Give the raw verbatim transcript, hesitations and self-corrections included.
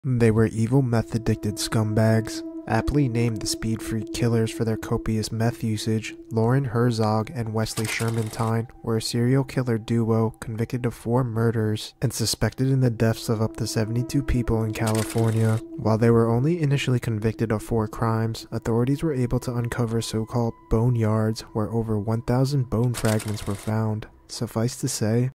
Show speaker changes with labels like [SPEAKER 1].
[SPEAKER 1] They were evil meth-addicted scumbags. Aptly named the Speed Freak Killers for their copious meth usage, Lauren Herzog and Wesley Shermantine were a serial killer duo convicted of four murders and suspected in the deaths of up to seventy-two people in California. While they were only initially convicted of four crimes, authorities were able to uncover so-called bone yards where over one thousand bone fragments were found. Suffice to say,